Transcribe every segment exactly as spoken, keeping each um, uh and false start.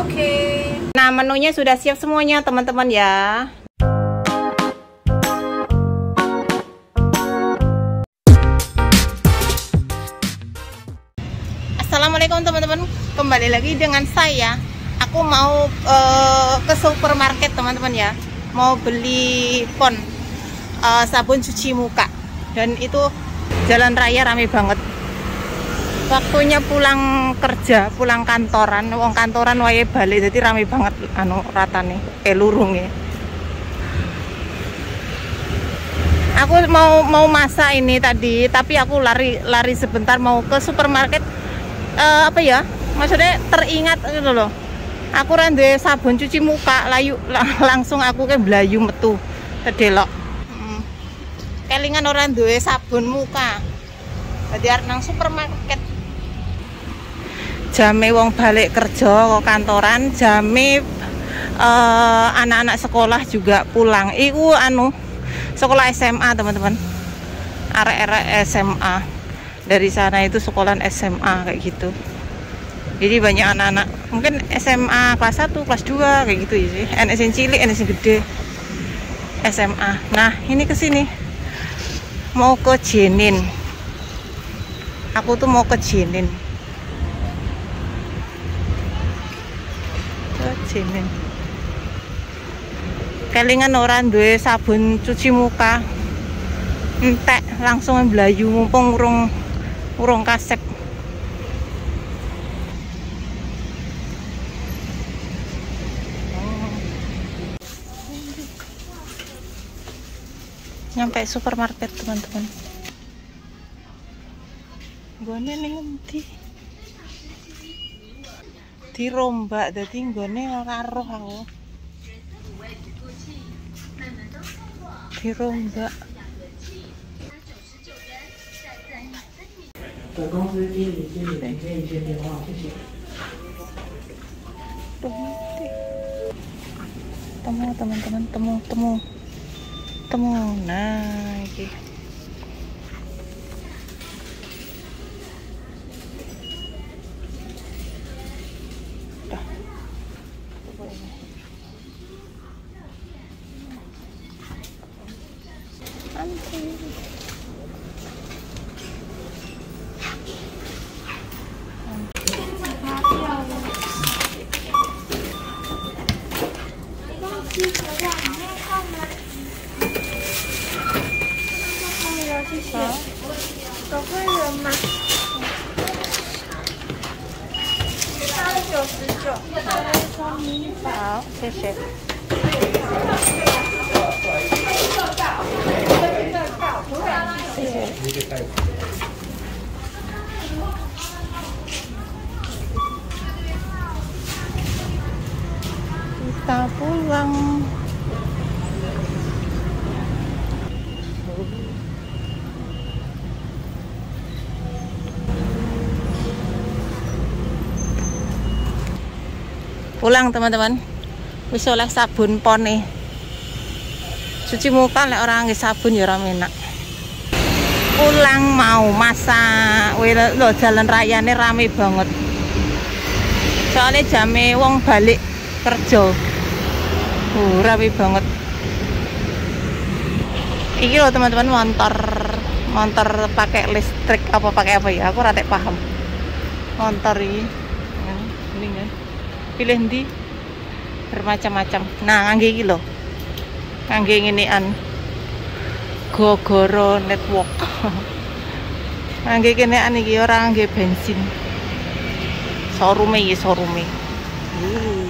Oke. Nah, menunya sudah siap semuanya, teman-teman ya. Assalamualaikum teman-teman. Kembali lagi dengan saya. Aku mau uh, ke supermarket, teman-teman ya. Mau beli pon uh, sabun cuci muka. Dan itu jalan raya rame banget. Waktunya pulang kerja, pulang kantoran, wong kantoran wae balik, jadi rame banget anu ratane, eh lurung ya. Aku mau mau masak ini tadi, tapi aku lari lari sebentar mau ke supermarket. Uh, apa ya? Maksudnya teringat gitu loh. Aku rende sabun cuci muka, layu langsung aku ke blayu metu tedelok. Hmm. Kelingan orang duwe sabun muka. Jadi arep nang supermarket. Jame wong balik kerja ke kantoran, jame uh, anak-anak sekolah juga pulang. Iku anu sekolah S M A teman-teman, arek-arek S M A dari sana itu sekolah S M A kayak gitu. Jadi banyak anak-anak mungkin S M A kelas satu, kelas dua kayak gitu ya sih. N S yang cilik, N S yang gede, S M A. Nah ini kesini mau ke Jenin. Aku tuh mau ke Jenin. Jenin. Kelingan orang duwe sabun cuci muka, entek langsung mblayu mumpung urung urung kasep. Nyampe supermarket teman-teman. Gone ning endi? Dirombak dadi nggone ora roh aku. Dirombak. Temu teman-teman, temu temu temu. Nah iki.好，谢谢。谢谢。Kita pulang. Pulang teman-teman. Wis oleh sabun pone. Cuci muka lek orang nggih sabun ya ora enak. Pulang mau masak. Wih lho jalan rayane rame banget. Soalnya jame wong balik kerja. Uh, rame banget. Iki loh teman-teman motor motor pakai listrik apa pakai apa ya? Aku ora paham. Motor ini. Ini kan. Pilih ndi? Bermacam-macam. Nah, ngangge iki lho. Ngangge ngenean. Gogoro network. Ngangge kenean iki ora ngangge bensin. Showroom iki showroom. Uh.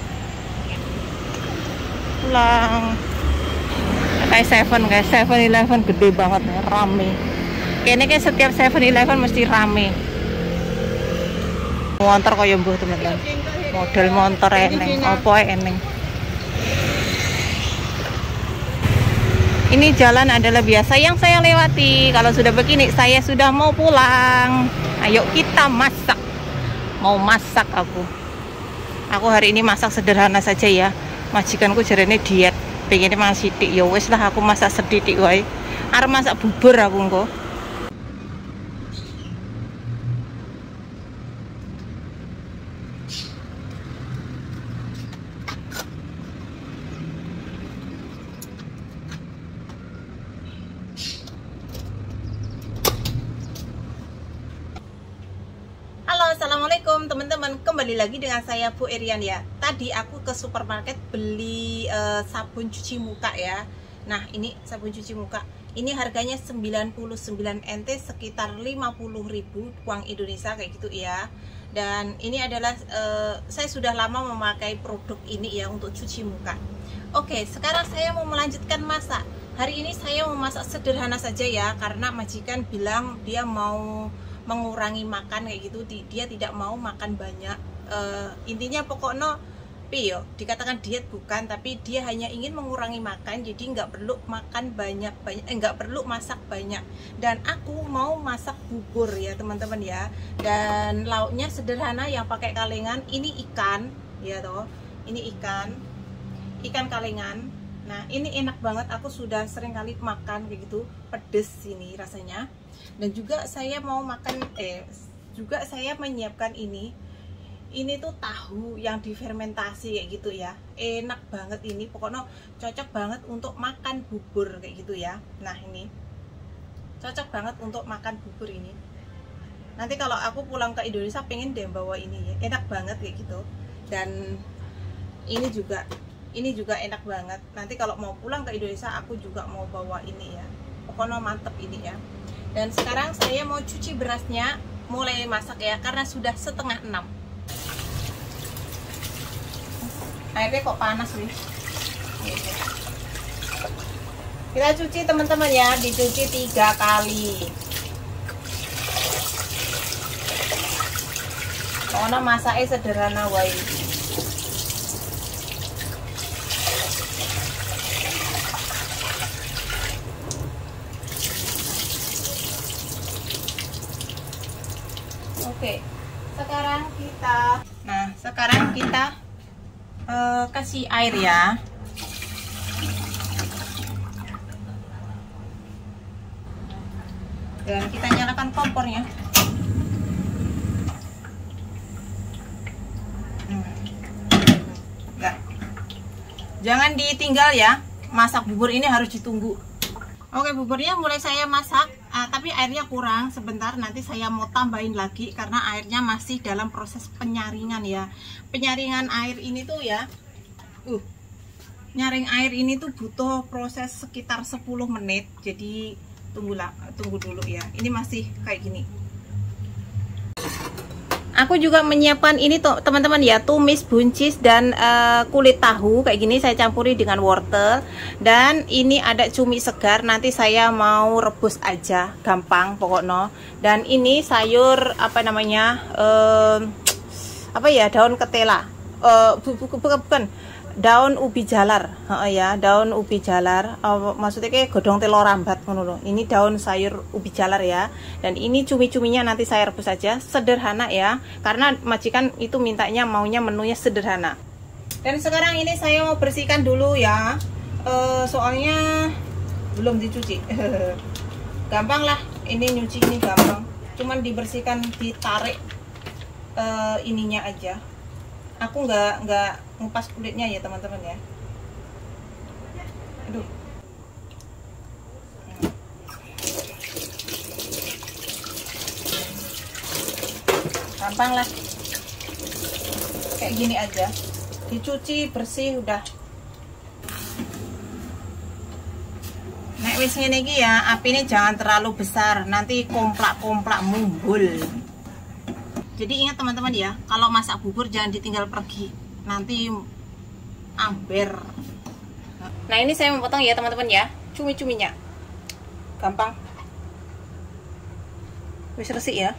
Pulang. Kayak Seven, kayak Seven Eleven gede banget, rame. Kayaknya kayak setiap Seven Eleven mesti rame. Motor kaya mbuh teman-teman. Model motor eneng, opo eneng. Ini jalan adalah biasa yang saya lewati. Kalau sudah begini, saya sudah mau pulang. Ayo kita masak. Mau masak aku. Aku hari ini masak sederhana saja ya. Majikanku jarene diet. Pengennya masih sidik. Ya wes lah aku masak sedidik wae. Arep masak bubur aku engko. Assalamualaikum teman-teman, kembali lagi dengan saya Bu Erian ya. Tadi aku ke supermarket beli uh, sabun cuci muka ya. Nah ini sabun cuci muka, ini harganya sembilan puluh sembilan N T, sekitar lima puluh ribu uang Indonesia kayak gitu ya. Dan ini adalah uh, saya sudah lama memakai produk ini ya untuk cuci muka. Oke, sekarang saya mau melanjutkan masak. Hari ini saya mau masak sederhana saja ya, karena majikan bilang dia mau mengurangi makan kayak gitu, dia tidak mau makan banyak. Uh, intinya pokoknya piyo dikatakan diet bukan, tapi dia hanya ingin mengurangi makan, jadi nggak perlu makan banyak banyak eh, nggak perlu masak banyak. Dan aku mau masak bubur ya teman-teman ya, dan lauknya sederhana yang pakai kalengan. Ini ikan ya toh, ini ikan ikan kalengan. Nah ini enak banget, aku sudah sering kali makan kayak gitu, pedes ini rasanya. Dan juga saya mau makan eh juga saya menyiapkan ini ini tuh tahu yang difermentasi kayak gitu ya, enak banget ini, pokoknya cocok banget untuk makan bubur kayak gitu ya. Nah ini cocok banget untuk makan bubur ini. Nanti kalau aku pulang ke Indonesia pengen deh bawa ini ya, enak banget kayak gitu. Dan ini juga ini juga enak banget, nanti kalau mau pulang ke Indonesia aku juga mau bawa ini ya, pokoknya mantep ini ya. Dan sekarang saya mau cuci berasnya, mulai masak ya, karena sudah setengah enam. Airnya kok panas nih. Kita cuci teman-teman ya, dicuci tiga kali. Pokoknya masaknya sederhana wae. Oke, sekarang kita, nah sekarang kita uh, kasih air ya. Dan kita nyalakan kompornya. Enggak, jangan ditinggal ya. Masak bubur ini harus ditunggu. Oke, buburnya mulai saya masak, uh, tapi airnya kurang sebentar, nanti saya mau tambahin lagi karena airnya masih dalam proses penyaringan ya. Penyaringan air ini tuh ya, uh, nyaring air ini tuh butuh proses sekitar sepuluh menit, jadi tunggulah, tunggu dulu ya. Ini masih kayak gini. Aku juga menyiapkan ini tuh teman-teman ya, tumis buncis dan uh, kulit tahu kayak gini, saya campuri dengan wortel. Dan ini ada cumi segar, nanti saya mau rebus aja, gampang pokoknya. Dan ini sayur apa namanya, uh, apa ya, daun ketela, uh, bukan bukan daun ubi jalar, uh, ya daun ubi jalar, uh, maksudnya kayak godong telur rambat menurut. Ini daun sayur ubi jalar ya. Dan ini cumi-cuminya nanti saya rebus saja, sederhana ya, karena majikan itu mintanya maunya menunya sederhana. Dan sekarang ini saya mau bersihkan dulu ya, uh, soalnya belum dicuci. Gampang lah, ini nyuci ini gampang, cuman dibersihkan, ditarik uh, ininya aja. Aku nggak nggak ngupas kulitnya ya teman-teman ya. Aduh. Gampang lah, kayak gini aja, dicuci bersih udah. Nek wis ngene iki ya, api ini jangan terlalu besar, nanti komplak-komplak mumbul. Jadi ingat teman-teman ya, kalau masak bubur jangan ditinggal pergi, nanti amber. Nah ini saya memotong ya teman-teman ya, cumi-cuminya gampang, wis resik ya.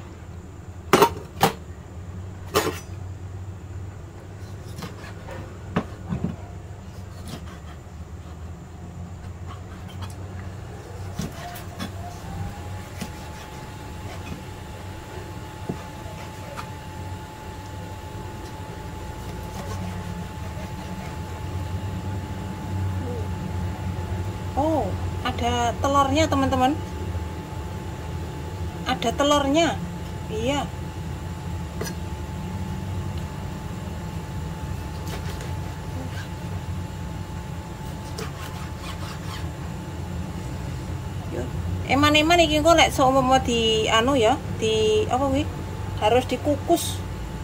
Oh, ada telurnya teman-teman, ada telurnya, iya. Eman-eman iki kok lek seumpama di anu ya, di apa kuwi? Harus dikukus.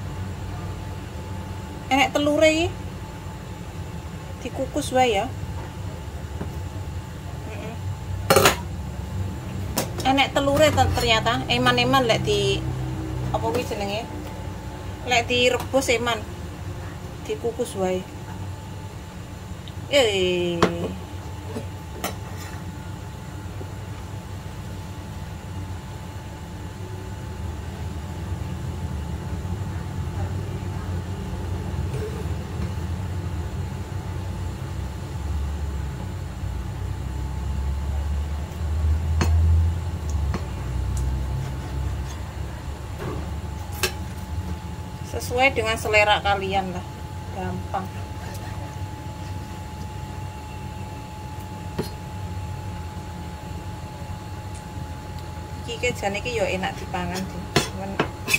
Enek telure iki. Dikukus wae ya. Heeh. Enek telure ternyata, eman-eman lek di apa kuwi jenenge? Lek direbus eman. Dikukus wae. Eh. Sesuai dengan selera kalian lah, gampang. Iki jane iki yo enak dipangan sih. Cuman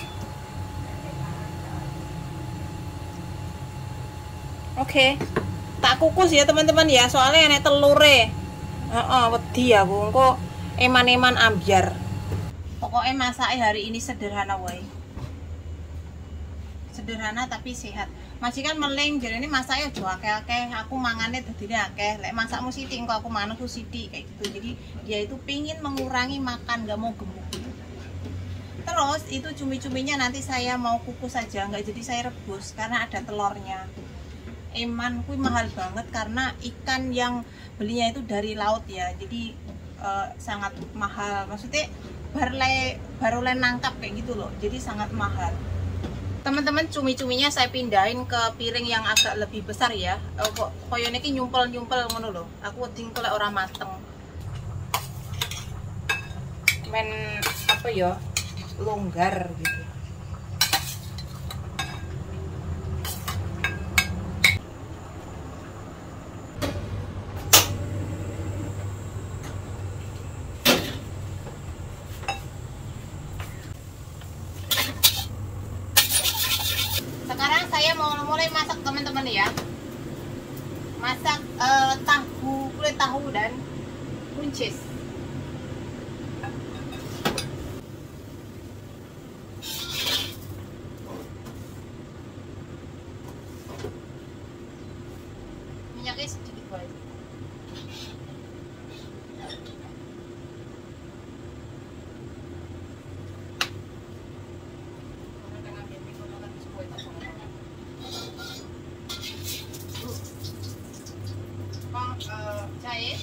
Oke. Tak kukus ya teman-teman ya, soalnya enek telure. Heeh, wedi aku engko eman-eman ambyar. Pokoknya masaknya hari ini sederhana wae. Sederhana tapi sehat. Majikan meling jadi ini masaknya aja akeh-akeh, aku mangane dadine akeh. Lek masakmu sithik engko aku mangan ku sithik kayak gitu. Jadi dia itu pingin mengurangi makan, gak mau gemuk. Terus itu cumi-cuminya nanti saya mau kukus saja, nggak jadi saya rebus karena ada telurnya. Eman kuwi mahal banget karena ikan yang belinya itu dari laut ya. Jadi uh, sangat mahal. Maksudnya baru le baru le nangkap kayak gitu loh. Jadi sangat mahal. Teman-teman, cumi-cuminya saya pindahin ke piring yang agak lebih besar ya. Oh, kok koyone iki nyumpel-nyumpel ngono lho. Aku wedi kok ora mateng. Men apa ya? Longgar gitu. Sekarang saya mau mulai masak teman-teman ya. Masak uh, tahu, kulit tahu dan buncis. Minyaknya sedikit boleh. Jahe.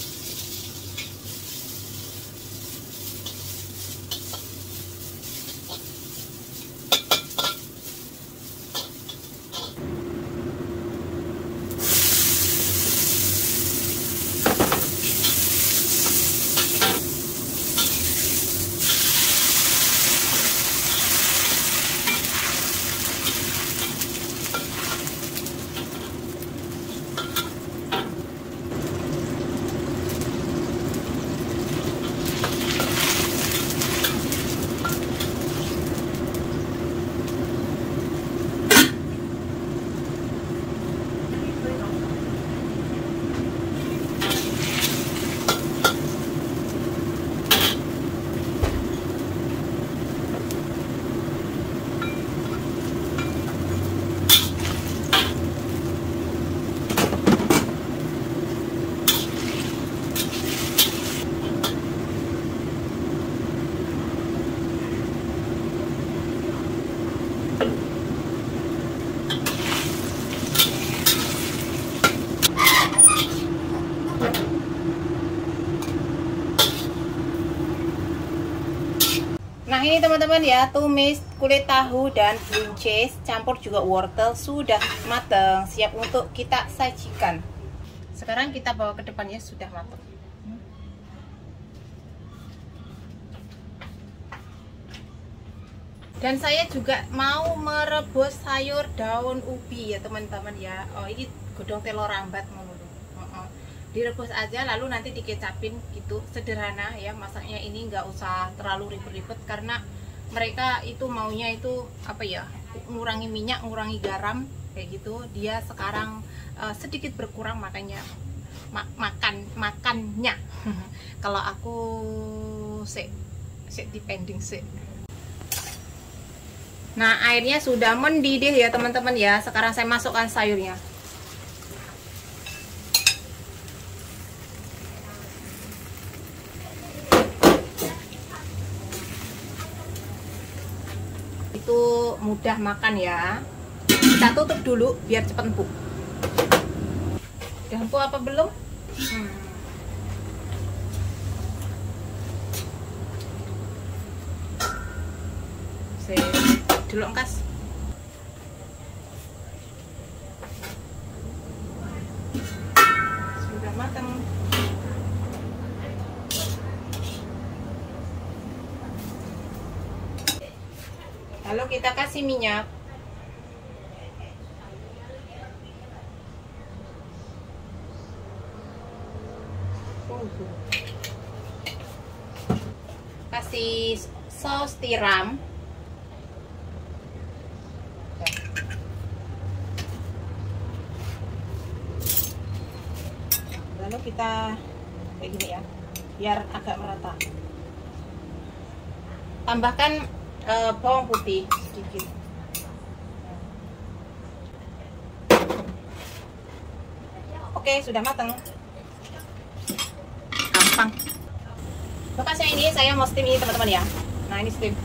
Nah ini teman-teman ya, tumis kulit tahu dan buncis campur juga wortel sudah matang, siap untuk kita sajikan. Sekarang kita bawa ke depannya, sudah matang. Dan saya juga mau merebus sayur daun ubi ya teman-teman ya. Oh ini godong telur rambat ngono. Direbus aja lalu nanti dikecapin gitu, sederhana ya masaknya. Ini nggak usah terlalu ribet-ribet karena mereka itu maunya itu apa ya, ngurangi minyak, ngurangi garam kayak gitu. Dia sekarang uh, sedikit berkurang makanya ma makan makannya. Kalau aku sik sik depending sik. Nah, airnya sudah mendidih ya teman-teman ya. Sekarang saya masukkan sayurnya. Itu mudah makan ya. Kita tutup dulu biar cepat empuk. Udah empuk apa belum? Hmm. Saya dulu angkas. Sudah matang. Lalu kita kasih minyak. Kasih saus tiram. Lalu kita kayak gini ya, biar agak merata. Tambahkan uh, bawang putih sedikit. Oke, sudah matang. Gampang. Bekasnya ini saya mau steam ini teman-teman ya. Nah, ini steam.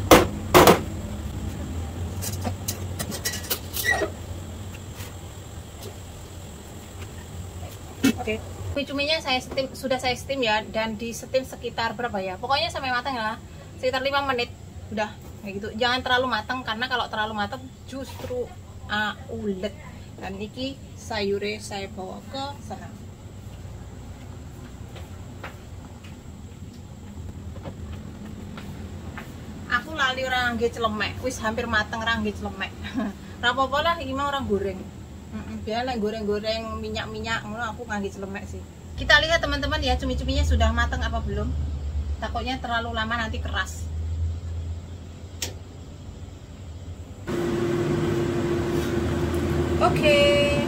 Oke. Cumi-cuminya saya steam, sudah saya steam ya, dan di steam sekitar berapa ya? Pokoknya sampai matang ya lah. Sekitar lima menit. Udah kayak gitu. Jangan terlalu matang karena kalau terlalu matang justru uh, ulet. Dan niki sayure saya bawa ke sana. Aku lali orang nggih celemek, wis hampir mateng orang nggih celemek. Ora apa-apa lah, iki mau orang goreng. Heeh, biar lek goreng-goreng minyak-minyak ngono aku ngangge celemek sih. Kita lihat teman-teman ya, cumi-cuminya sudah mateng apa belum? Takutnya terlalu lama nanti keras. Oke. Okay.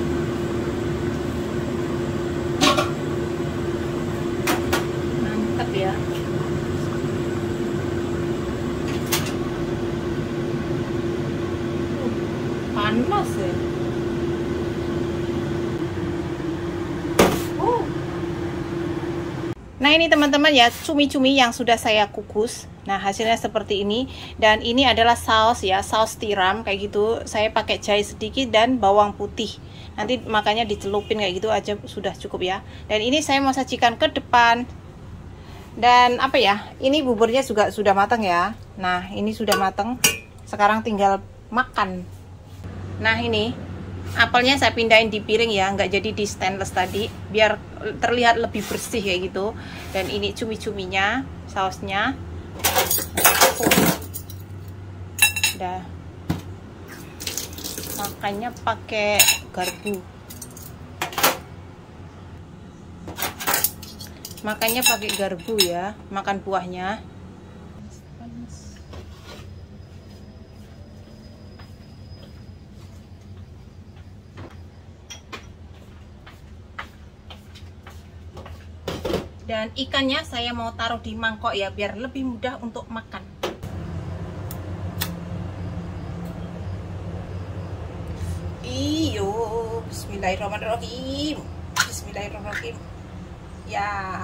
Mantap ya. Panas ya. Oh. Nah, ini teman-teman ya, cumi-cumi yang sudah saya kukus. Nah, hasilnya seperti ini. Dan ini adalah saus ya, saus tiram kayak gitu. Saya pakai jahe sedikit dan bawang putih. Nanti makanya dicelupin kayak gitu aja sudah cukup ya. Dan ini saya mau sajikan ke depan. Dan apa ya, ini buburnya juga sudah matang ya. Nah, ini sudah matang. Sekarang tinggal makan. Nah, ini apelnya saya pindahin di piring ya, nggak jadi di stainless tadi, biar terlihat lebih bersih kayak gitu. Dan ini cumi-cuminya, sausnya. Udah. Makannya pakai garpu. Makannya pakai garpu ya, makan buahnya. Dan ikannya saya mau taruh di mangkok ya, biar lebih mudah untuk makan. Iyo, bismillahirrahmanirrahim. Bismillahirrahmanirrahim. Ya.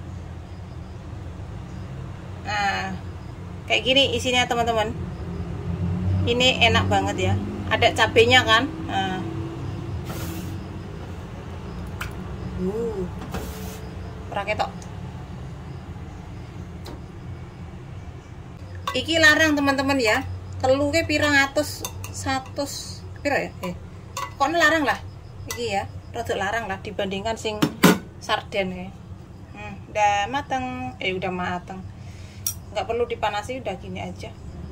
Nah, kayak gini isinya teman-teman. Ini enak banget ya. Ada cabenya kan? Nah. Uh. Raketok. Iki larang teman-teman ya. Telurnya pirang atus satus pira ya? Eh. Kok larang lah. Iki ya, rada larang lah dibandingkan sing sarden ya. Hmm, udah mateng. Eh udah mateng. Nggak perlu dipanasi, udah gini aja.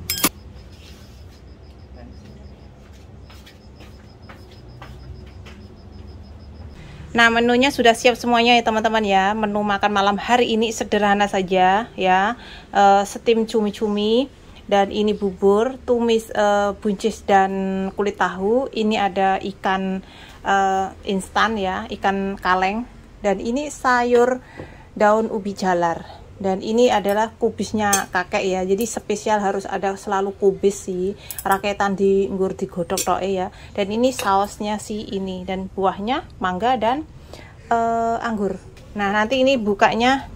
Nah, menunya sudah siap semuanya ya teman-teman ya. Menu makan malam hari ini sederhana saja ya. E, steam cumi-cumi, dan ini bubur, tumis e, buncis dan kulit tahu. Ini ada ikan e, instan ya, ikan kaleng. Dan ini sayur daun ubi jalar. Dan ini adalah kubisnya kakek ya, jadi spesial harus ada selalu kubis sih, raketan di nggur digodok tok ya. Dan ini sausnya sih ini, dan buahnya mangga dan uh, anggur. Nah nanti ini bukanya,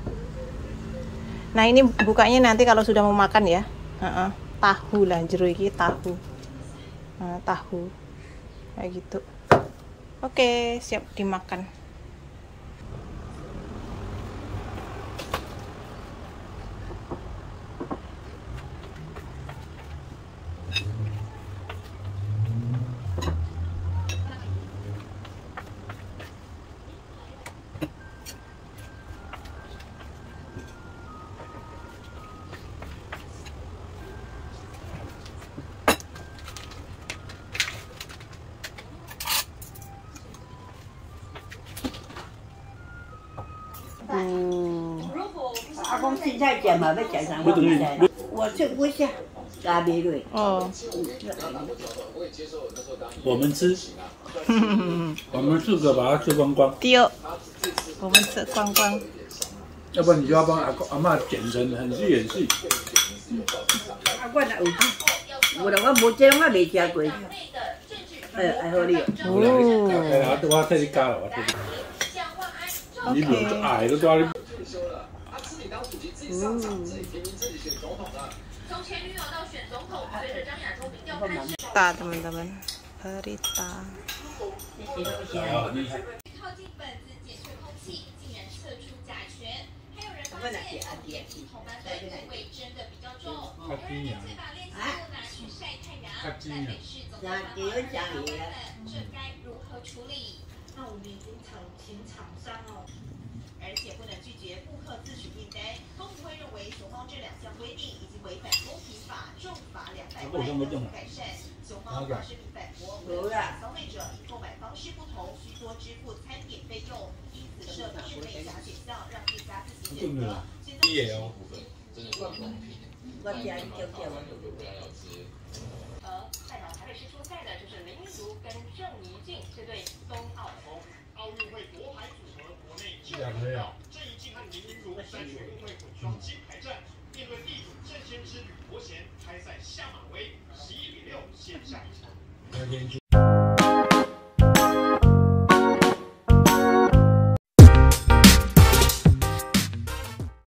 nah ini bukanya nanti kalau sudah mau makan ya. uh -uh. Tahu lah jero iki tahu, nah, tahu kayak gitu. Oke, siap dimakan. 阿公青菜咸嘛，要食啥？我不知。我这我下加米类。 哦。 我们吃，我们四个把它吃光光。 丢，我们吃光光。 要不然你就要帮阿公阿嬷剪成很细很细。 啊，我哪有吃？我我无这我未食过。哎，爱好你。 哦。来来，我替你加了，我替你。你留着矮的多。 嗯。大 teman-teman berita。 靠近本子检测空气，竟然测出甲醛。还有人发现电器同班的气味真的比较重。有人干脆把练习物拿去晒太阳。台北市总统办公室长问了，这该如何处理？那我们已经请请厂商哦。而且不能拒绝顾客自取订单。公平会认为熊猫这两项规定已经违反公平法，重罚两百万，有改善。熊猫表示并反驳，消费者因购买方式不同，需多支付餐点费用，因此设室内假选项，让店家自行选择。现在也哦，真的不公平。我家一丢掉我就不要吃。而代表台北市出赛的就是林昀儒跟郑怡静这对冬奥红。奥运会夺牌组合国内就有料，郑怡静和林昀儒在全运会混双金牌战，面对地主郑先知吕国贤，开赛下马威十一比六先下一城。 那天去。